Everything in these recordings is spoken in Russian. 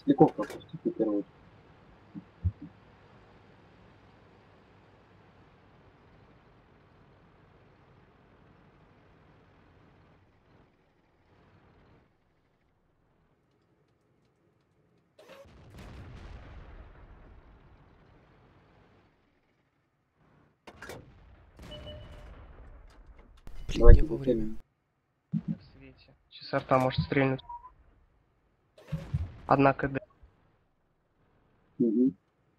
Шестяков пропустите первый. Блин, Давайте не вовремя. В свете. Сейчас арта может стрельнуть. Одна КД. Угу.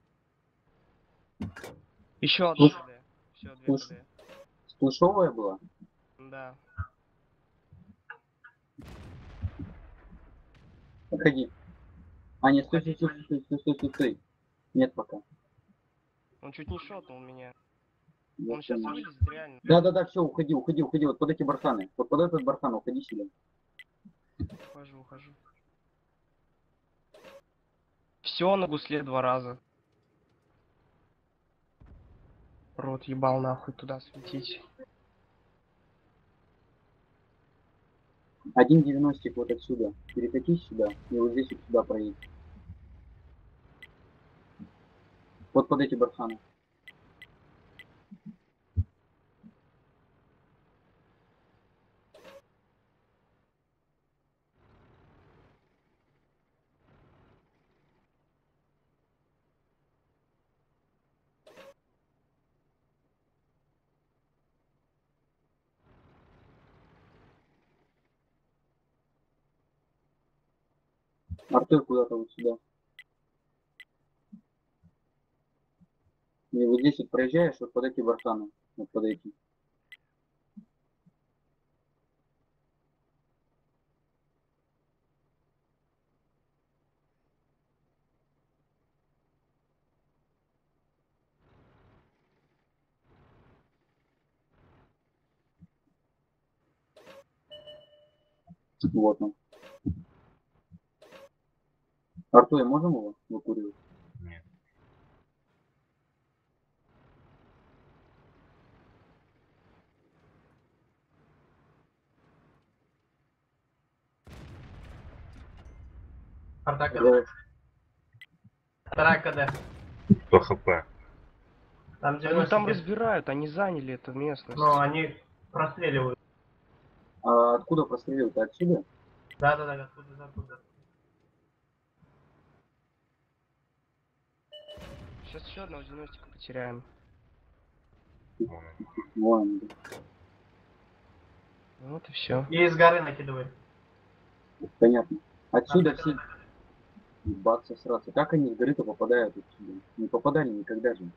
Еще одна КД. Все, две Слушай. КД. Сплэшовая была? Да. Подходи. А, нет, стой. Нет пока. Он чуть не шотнул меня. Я Он сейчас понял. вылезет реально. Да, все, уходи. Вот под эти барханы. Вот под этот бархан уходи сюда. Ухожу. Все на гусле 2 раза. Рот ебал нахуй туда светить. 1,90 вот отсюда. Перекатись сюда. И вот здесь вот сюда проедь. Вот под эти барханы. Артур куда-то вот сюда. И вот здесь вот проезжаешь, вот под эти барханы. Вот под эти. Вот он. Артур, можем его выкуривать? Нет. Арта Вторая КД. 100 хп. Там Ну 90. там разбирают, они заняли эту местность. Но они простреливают. А откуда прострелил-то? Отсюда? Да, оттуда. Сейчас еще одного 90 потеряем. Вон. Вот и все. И из горы накидывай. Понятно. Отсюда все баться сразу. Как они с горы-то попадают отсюда? Не попадали никогда же.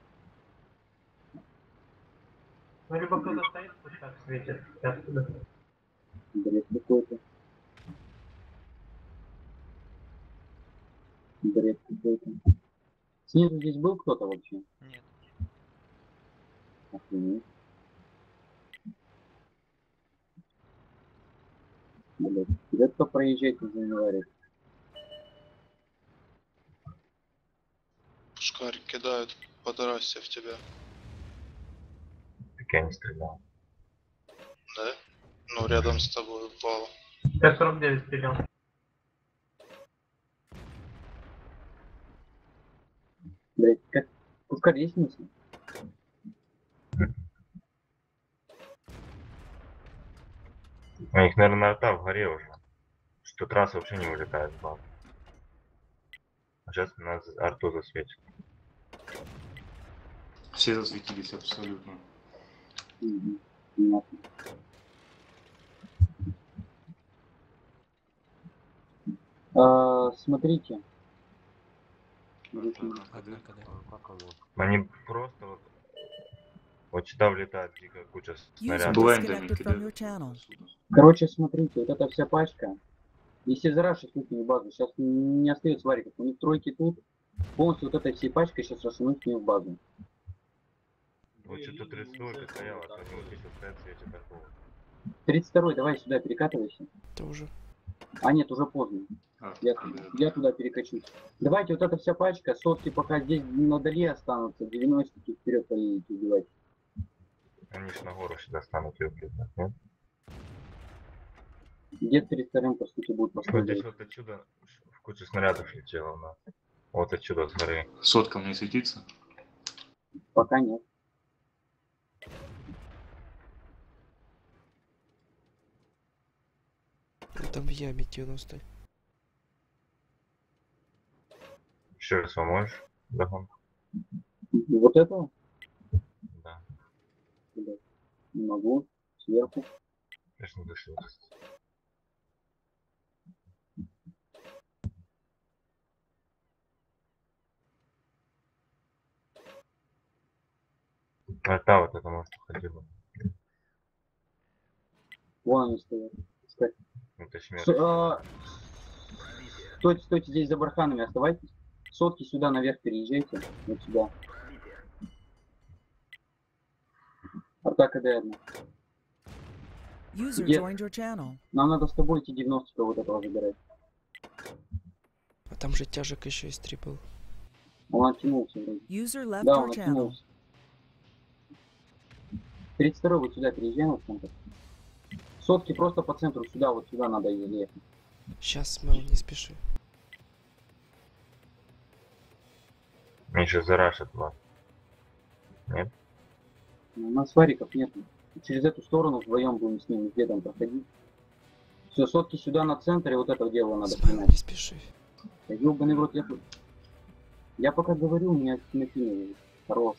Ну, либо кто-то стоит, пусть так светит. И оттуда. Бред какой-то. Бред какой-то. Снизу здесь был кто-то вообще? Нет. Охренеть. Блядь. Редко проезжайте за январь. Пушкарь кидают по трассе в тебя. Так я не стрелял. Да? Ну, рядом с тобой упал. Т-49 стрелял. Блядь, как? Пускай есть смысл? У них, наверное, арта в горе уже. Что трасса вообще не вылетает в базу. А сейчас нас арту засветит. Все засветились абсолютно. Угу. Понятно. Смотрите. Одна КД. Они просто вот сюда влетает дикая куча User снарядов. блайндами disconnected from your кидают. channel. Короче, смотрите, вот эта вся пачка. Если зарашить их в базу, сейчас не остается вариков. У них тройки тут. Полностью вот этой всей пачкой сейчас расшинуть не в базу. Вот что-то 32 стояла, а они вот здесь вот стоят в свете такого. 32-й, давай сюда перекатывайся. Это уже. А нет, уже поздно. А, Я туда перекачусь. Давайте вот эта вся пачка, сотки пока здесь надали останутся, 90-ки вперед поедете убивать. Они ж на гору сюда станут ее влетать, нет? Где 32-м, по сути, будет Вот здесь последовать. вот отсюда Куча снарядов летела у нас. Вот отсюда, с горы. Сотка мне светится. Пока нет. Там в яме 90. Еще раз поможешь? Догон. Вот этого? Да. Блядь, не могу. Сверху. Конечно, дышит. Арта вот это может уходила. Вон они стоят. Кстати. Это смерть. Стойте, стойте здесь за барханами, оставайтесь. Сотки сюда наверх переезжайте. Вот сюда. Арта КД одна. User Get. joined your channel. Нам надо с тобой эти 90 вот этого забирать. А там же тяжек еще есть 3 был. Он оттянулся вроде. User left Да, your он channel. оттянулся. 32 вот сюда переезжаем в центр. Сотки просто по центру сюда, вот сюда надо ехать. Сейчас, мало не спеши. Меньше зарашит вас. Нет? У нас вариков нет. Через эту сторону вдвоем будем с ними, где там проходить. Все, сотки сюда на центр, и вот это дело надо Смайл, принять. не спеши. Ёбаный в рот, я пока говорю, у меня накинули. Хорош.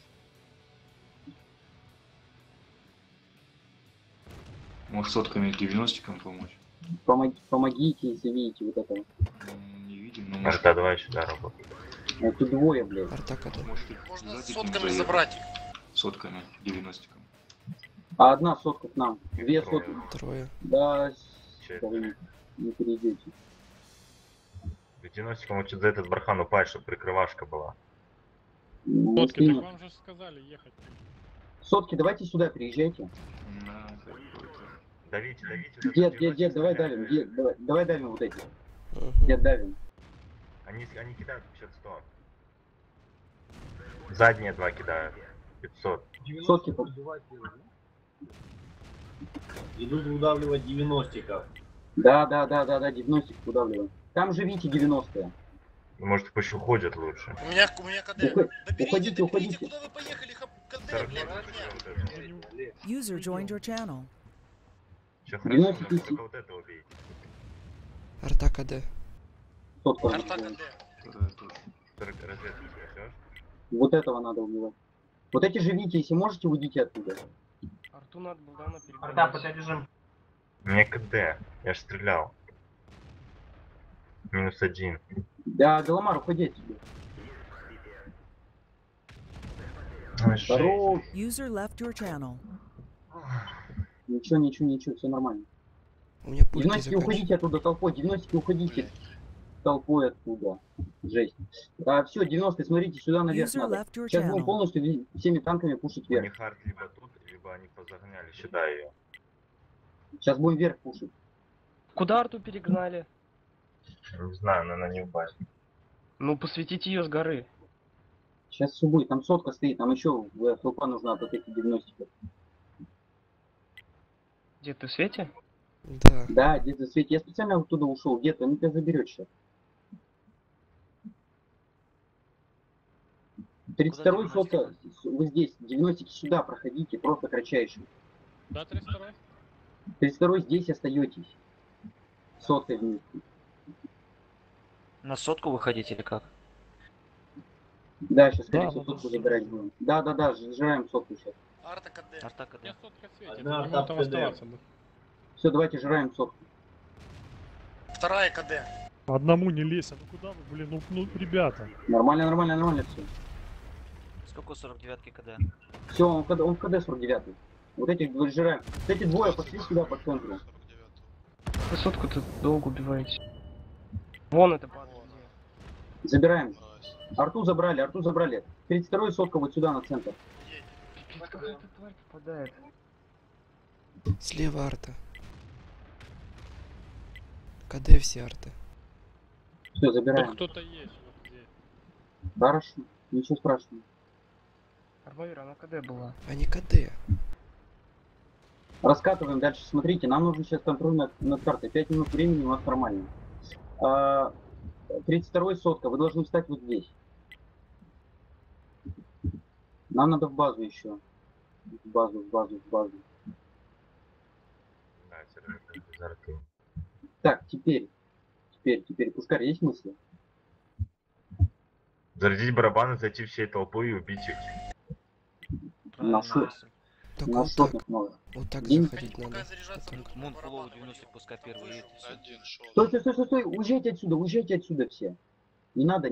Может сотками 90-кам помочь? Помогите, если видите вот этого. Не видим, но может, Арта, давай сюда работай. Это двое, блядь. Арта КД. может их Можно сзади сотками заехать. забрать их. Сотками 90-кам. А одна сотка к нам. Две Трое. сотки. Трое. Да, Четыре. да вы не перейдете. Ветеносиком вот за этот бархан упасть, чтобы прикрывашка была. Ну, Сотки, скину. так вам же сказали ехать. Сотки, давайте сюда, приезжайте. На какой-то. Давите, давите. вот этот Дед, ветеносик давай стреляет. давим. Дед, давай давим вот эти. Мгм. Дед, давим. Они кидают 500. Задние два кидают. 500. Сотки Идут выдавливать 90-ков. Да, 90 удавливаем. Там же видите 90-е. Ну, может, пусть уходят лучше. У меня КД. Уходите, уходите. Куда вы поехали? КД, 40 блядь, вот у меня. это. User joined your channel. Все хорошо, 90 но тысяч. только вот это убейте. Арта КД. Сотка. Арта КД. Вторая тоже. 40 разведки спасешь. Вот этого надо убивать. Вот эти же видите, если можете, уйдите оттуда. Арту надо было на Арта, подержим. Мне КД. Я ж стрелял. -1. Да, Галамар, уходи отсюда. Ой, жесть. Хорош. User left your channel. Ничего, все нормально. У меня пульки 90 заканчиваются. уходите оттуда толпой, 90 уходите толпой оттуда. Жесть. Все, 90 смотрите, сюда наверх User надо. left your Сейчас будем channel. полностью всеми танками пушить У вверх. них арт либо тут, либо они позагоняли сюда ее. Сейчас будем вверх пушить. Куда Арту перегнали? Не знаю, но она не упасть. Ну, посветите ее с горы. Сейчас все будет. Там сотка стоит, там еще толпа нужна вот эти 90. Где ты, в свете? Да. Да, где-то свет. Я специально оттуда ушел. Где-то, они тебя заберет сейчас. 32-й сотка, вы здесь. 90 сюда проходите, просто кратчайший. Да, 32. 32-й здесь остаетесь. Соткой вместе. На сотку выходить или как? Да, сейчас, скорее Да, всего, надо сотку сжигать. забирать будем. Да, сжираем сотку сейчас. Арта КД. Арта КД. Я сотка светит. Одна Ему арта там КД. оставаться бы. Все, давайте жираем сотку. Вторая КД. Одному не лезь, а ну куда вы, блин, ну ребята. Нормально все. Сколько у 49-ки КД? Все, он в КД 49. Вот этих жираем. Вот эти двое пошли сюда по центру. 49. Вы сотку-то долго убиваете. Вон это падает. Забираем. Арту забрали. 32-й сотка вот сюда на центр. Пипец, какая эта тварь попадает. Слева арта. КД все арты. Все, Тут забираем. кто-то есть вот здесь. Хорошо. Ничего страшного. Армавир, она КД была. Они КД. Раскатываем дальше. Смотрите, нам нужен сейчас контроль над картой. 5 минут времени у нас нормально. 32-й сотка, вы должны встать вот здесь. Нам надо в базу еще. В базу. Да, сервер без арты. Так, теперь. Пушкарь, есть мысли? Зарядить барабаны, зайти всей толпой и убить их. Правильно, Нашу- мысль. Так На вот так. сотных много. Вот так День- заходить надо. Пока заряжаться, Вот так. Мун фуловый 90, пускай первый едет. и всё. один шел. Стой, уезжайте отсюда все. Не надо.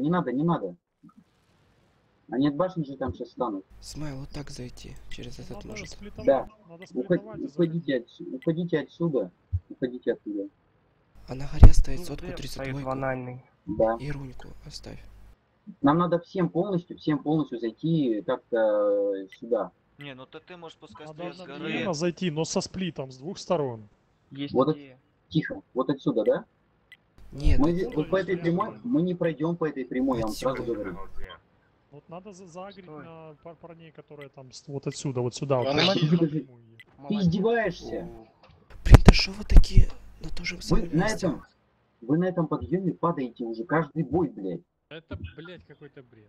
Они от башни же там сейчас станут. Смайл, вот так зайти. Через этот Надо может. сплитовать. Да. Надо сплитовать и заходить. Уходите отсюда. А на горе стоит Ну, сотку Дэв стоит 32 банальный. Да. и руньку оставь. Нам надо всем полностью зайти как-то сюда. Не, ну ты можешь пускай Надо стоит с горы. одновременно зайти, но со сплитом с двух сторон. Есть Вот идея. Тихо. Вот отсюда, да? Нет, Вот по этой прямой, мы не пройдем по этой прямой, я вам сразу говорю. Вот надо загрить Стой. на парней, которые там вот отсюда, вот сюда. Вот, Анархия. прямо напрямую едут. Ты Молодец. издеваешься? блин, да что вы такие на то же Вы самом на месте? вы на этом подъеме падаете уже каждый бой, блядь. Это, блядь, какой-то бред.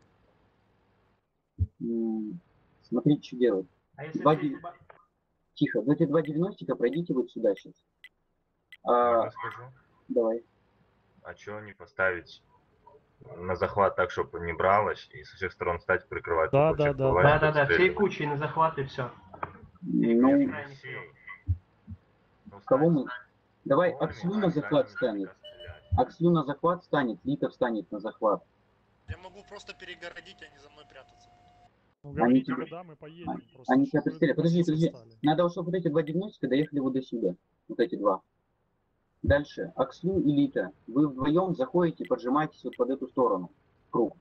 Смотрите, что делать. А если Два все ди- эти ба- Тихо, вот эти 2 90-ка пройдите вот сюда сейчас. Я скажу. Давай. А чё не поставить на захват так, чтобы не бралось, и со всех сторон стать прикрывать? Да, лучше да, да. бывает, Да, всей отстреливать. кучей на захват и все. Ну, Не всей. Ну, кого стать мы... Давай, полными, Акслю а на захват сзади станет. наверняка стрелять. Акслю на захват станет, Лита встанет на захват. Я могу просто перегородить, а не за мной прятаться. Ну, говорите, тебя- когда мы поедем. Просто, Они тебя чтобы пристрелят. Подожди. позиции стали. Надо, чтобы вот эти 2 90-ка доехали вот до сюда. Вот эти 2. Дальше. Акслю и Лита. Вы вдвоем заходите, поджимаетесь вот под эту сторону. Круг.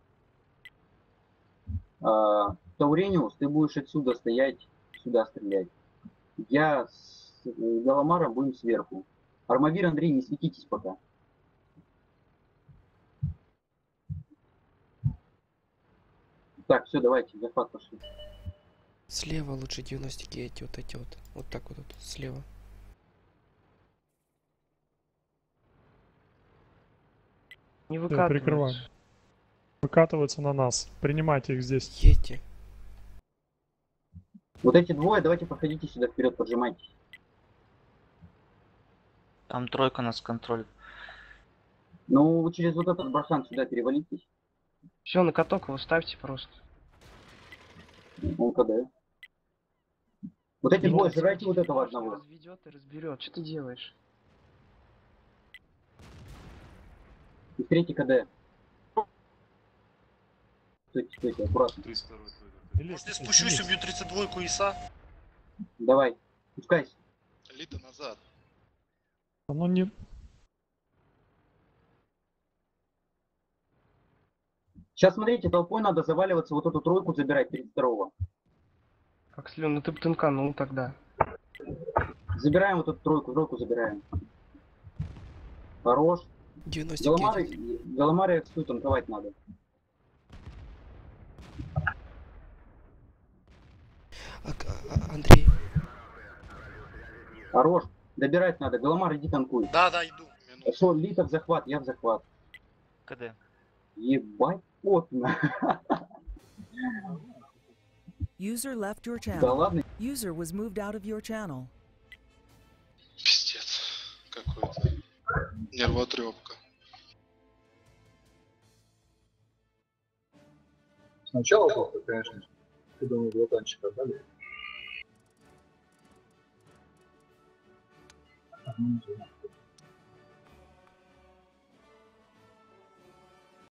Таурениус, ты будешь отсюда стоять, сюда стрелять. Я с Галамаром будем сверху. Армавир, Андрей, не светитесь пока. Так, все, давайте, захват пошли. Слева лучше 90 эти вот эти вот. Вот так вот, слева. Не Всё, выкатывай. прикрываем. Выкатываются на нас. Принимайте их здесь. Едьте. Вот эти двое, давайте проходите сюда вперед, поджимайтесь. Там тройка нас контролит. Ну, вы через вот этот бархан сюда перевалитесь. Все, на каток его ставьте просто. Он КД. Вот эти двое, жрайте вот этого одного. Разведет и разберет. Что ты делаешь? И третий КД. Стойте, аккуратно. 32-й твой. Или- Может, я спущусь, убью 32-ку ИСа? Давай, пускайся. Лита назад. Оно не... Сейчас, смотрите, толпой надо заваливаться, вот эту тройку забирать 32-го. Акслю, ну ты бы тынканул тогда. Забираем вот эту тройку забираем. Хорош. 90 Галамары Акслю танковать надо. Андрей, Хорош. Добирать надо. Галамар, иди танкуй. Да, иду. Минуту. Что, Лита в захват, я в захват. КД. Ебать потно. User left your Да channel. ладно. User was moved out of your channel. Пиздец. Какой-то. Нервотрепка. Сначала просто, конечно, ты думаешь, блоканчик отдали. Ну, не знаю.